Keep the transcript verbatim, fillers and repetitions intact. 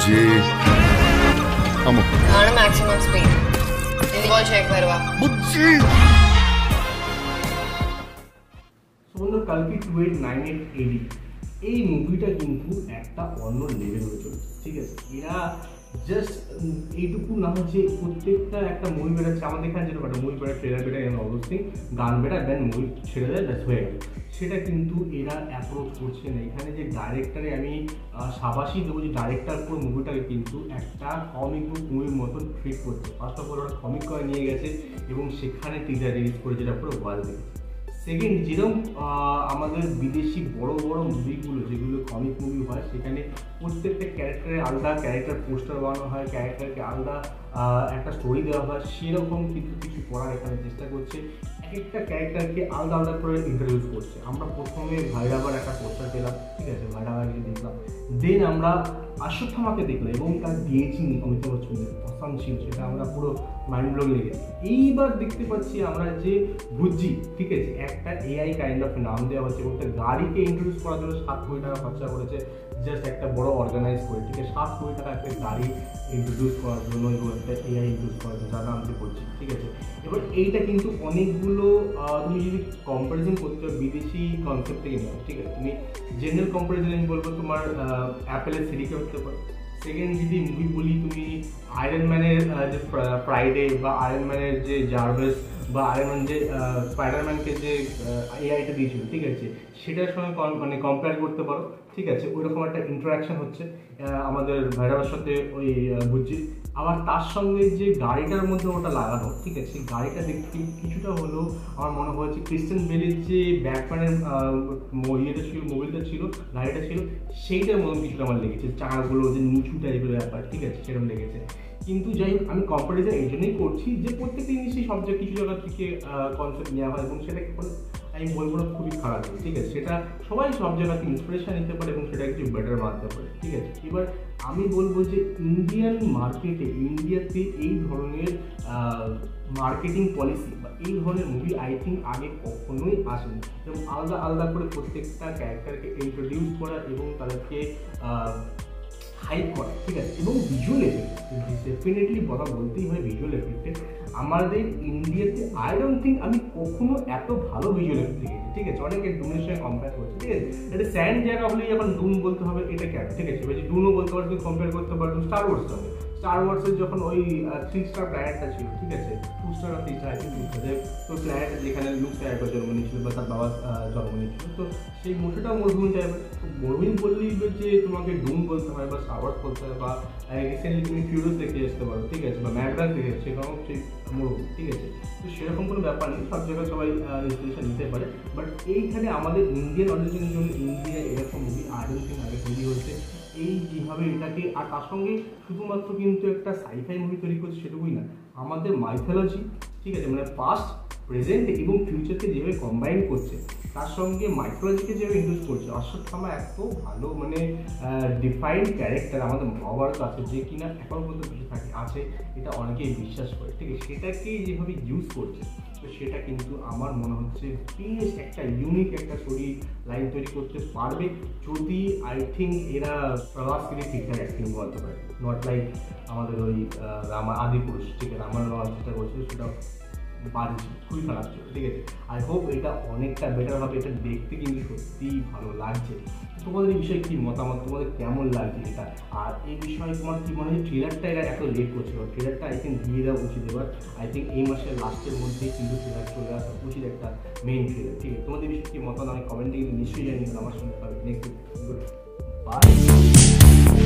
বুঝি আমো আর maximum speed এই বল চেক করবা বুঝি সুন্দর কালকি two eight nine eight AD এই মুভিটা কিন্তু একটা অন্য লেভেল হয়ে চলেছে, ঠিক আছে। এরা জাস্ট এইটুকু না হচ্ছে প্রত্যেকটা একটা মুভি বেরোচ্ছে আমাদের এখানে যেরকম একটা মুভি বেরোয় ট্রেলার বেরোয় অবশ্যই গান বেরোয় দেন মুভি ছেড়ে দেয় ব্যাস হয়ে গেল, সেটা কিন্তু এরা অ্যাপ্রোচ করছে না। এখানে যে ডাইরেক্টরে আমি সাবাসী দেবো যে ডাইরেক্টর পুরো মুভিটাকে কিন্তু একটা কমিক বুক মুভির মতন ট্রিট করছে। ফার্স্ট অফ অল ওরা কমিক করে নিয়ে গেছে এবং সেখানে টিজার রিলিজ করে যেটা পুরো ওয়ার্ল্ড দেখেছে। সেকেন্ড, যেরকম আমাদের বিদেশি বড় বড় মুভিগুলো যেগুলো কমিক মুভি হয় সেখানে প্রত্যেকটা ক্যারেক্টারের আলাদা ক্যারেক্টার পোস্টার বানানো হয়, ক্যারেক্টারকে আলাদা একটা স্টোরি দেওয়া হয়, সেরকম কিন্তু কিছু করার এখানে চেষ্টা করছে। এক একটা ক্যারেক্টারকে আলাদা আলাদা করে ইন্ট্রোডিউস করছে। আমরা প্রথমে ভাইরাবার একটা পোস্টার পেলাম, ঠিক আছে, ভাইরাবারকে দেখলাম, দেন আমরা অশ্বত্থামাকে দেখলাম এবং তার দিয়েছি অমিতাভ বচ্চনের অসাম ছিল, সেটা আমরা পুরো মাইন্ড ব্লোয়িং লেগেছি। এইবার দেখতে পাচ্ছি আমরা যে বুঝি, ঠিক আছে, একটা এআই কাইন্ড অফ নাম দেওয়া হচ্ছে এবং একটা গাড়িকে ইন্ট্রোডিউস করার জন্য সাত কোটি টাকা খরচা করেছে জাস্ট একটা বড় অর্গানাইজ করে, ঠিক আছে, সাত কোটি টাকা একটা গাড়ি ইন্ট্রোডিউস করার জন্য এবং একটা এআই ইন্ট্রোডিউস করার জন্য যার নাম আমি বলছি, ঠিক আছে। এবার এইটা কিন্তু অনেকগুলো তুমি যদি কম্পারিজন করতে চাও বিদেশি কনসেপ্ট থেকে নেওয়া, ঠিক আছে। তুমি জেনারেল কম্পারিজন আমি বলবো তোমার অ্যাপেলের সিরিকে হতে পারো। সেকেন্ড যদি মুভি বলি তুমি আয়রন ম্যানের যে ফ্রাইডে বা আয়রন ম্যানের যে জার্ভেস বা আয়রন ম্যান যে স্পাইডারম্যানকে যে এআইটা দিয়েছিল, ঠিক আছে, সেটার সঙ্গে মানে কম্পেয়ার করতে পারো, ঠিক আছে। ওইরকম একটা ইন্টারাকশন হচ্ছে আমাদের ভাইরাবার সাথে ওই বুঝছি। আবার তার সঙ্গে যে গাড়িটার মধ্যে ওটা লাগানো, ঠিক আছে, সেই গাড়িটা দেখতে কিছুটা হলেও আমার মনে হয়েছে ক্রিশ্চিয়ান বেলের যে ব্যাটম্যানের ইয়েটা ছিল, মোবিলটা ছিল, গাড়িটা ছিল, সেইটার মতন কিছুটা আমার লেগেছে, চাকাগুলো যে নিচু টাইপের ব্যাপার, ঠিক আছে, সেরকম লেগেছে। কিন্তু যাই হোক আমি কম্পারিজন এই জন্যই করছি যে প্রত্যেকটা জিনিসই সব জায়গায় কিছু জায়গা থেকে কনসেপ্ট নেওয়া হয় এবং সেটাকে আমি বলবো না খুবই খারাপ, ঠিক আছে, সেটা সবাই সব জায়গাতে ইন্সপিরেশন নিতে পারে এবং সেটা কিছু বেটার বানাতে পারে, ঠিক আছে। এবার আমি বলবো যে ইন্ডিয়ান মার্কেটে ইন্ডিয়াতে এই ধরনের মার্কেটিং পলিসি বা এই ধরনের মুভি আই থিঙ্ক আগে কখনোই আসেনি এবং আলাদা আলাদা করে প্রত্যেকটা ক্যারেক্টারকে ইন্ট্রোডিউস করা এবং তাদেরকে হাইপ করা, ঠিক আছে, এবং ভিজুয়াল এফেক্ট ডেফিনেটলি কথা বলতেই হয়। ভিজুয়াল এফেক্টে আমাদের ইন্ডিয়াতে আই ডোন্ট থিঙ্ক আমি কখনো এত ভালো ভিজুয়াল এফেক্ট দেখেছি, ঠিক আছে। অনেকে ডুনের সঙ্গে কম্পেয়ার করছে, ঠিক আছে, এটা স্যান্ড জায়গা হলেই এখন ডুন বলতে হবে, এটা কেন, ঠিক আছে, এবার ডুনও বলতে পারো, তুমি কম্পেয়ার করতে পারো স্টার ওয়ার্স সঙ্গে। স্টার ওয়ার্সের যখন ওই থ্রি স্টার প্ল্যানেটটা ছিল, ঠিক আছে, টু স্টার আর থ্রি স্টার আই থিঙ্ক তো প্ল্যানেট যেখানে লুক স্কাইওয়াল্কার জন্ম নিয়েছিল বা তার বাবা জন্ম নিয়েছিল, তো সেই মরুটাও মরুভূমি টাইপের। তো মরুভূমি বললেই যে তোমাকে ডুম বলতে হয় বা স্টার ওয়ার্স বলতে হয় বা রিসেন্টলি তুমি ফিউরিয়াস দেখে আসতে পারো, ঠিক আছে, বা ম্যাডম্যাক্স দেখে আসছে, সেখানেও সেই মরুভূমি, ঠিক আছে। তো সেরকম কোনো ব্যাপার নেই, সব জায়গায় সবাই ইন্সপিরেশন নিতে পারে, বাট এইখানে আমাদের ইন্ডিয়ান অডিয়েন্সের জন্য ইন্ডিয়া এরকম মুভি আই ডোন্ট থিঙ্ক আগে তৈরি হচ্ছে। এই যেভাবে এটাকে আর তার সঙ্গে শুধুমাত্র কিন্তু একটা সাইফাই মুভি তৈরি করছে সেটুকুই না, আমাদের মাইথোলজি, ঠিক আছে, মানে পাস্ট প্রেজেন্ট এবং ফিউচারকে যেভাবে কম্বাইন করছে তার সঙ্গে মাইথোলজিকে যেভাবে ইন্ট্রোডিউস করছে। অশ্বত্থামা এত ভালো মানে ডিফাইন্ড ক্যারেক্টার আমাদের মহাভারত আছে যে কিনা এখন পর্যন্ত বেঁচে থাকে আছে, এটা অনেকেই বিশ্বাস করে, ঠিক আছে, সেটাকে যেভাবে ইউজ করছে তো সেটা কিন্তু আমার মনে হচ্ছে বেশ একটা ইউনিক একটা স্টোরি লাইন তৈরি করতে পারবে যদি আই থিঙ্ক এরা প্রভাসকে ঠিকঠাক অ্যাক্টিং বলতে পারে, নট লাইক আমাদের ওই রামা আদিপুরুষ, ঠিক আছে, আমার যেটা বলছিল সেটা বাজে ছিল, খুবই খারাপ ছিল, ঠিক আছে। আই হোপ এটা অনেকটা বেটার হবে, এটা দেখতে কিন্তু সত্যিই ভালো লাগছে। তোমাদের এই বিষয়ে কী মতামত, তোমাদের কেমন লাগছে এটা, আর এই বিষয়ে তোমার কী মনে হয় ট্রেলারটা এরা এত লেট করছিল, ট্রেলারটা আই থিঙ্ক দিয়ে দেওয়া উচিত এবার, আই থিঙ্ক এই মাসের লাস্টের মধ্যেই কিন্তু ট্রেলার চলে আসা উচিত, একটা মেইন ট্রেলার, ঠিক আছে। তোমাদের বিষয়ে কী মতামত আমি কমেন্টে কিন্তু নিশ্চয়ই জানিয়ে আমার সঙ্গে পাবে। Next by.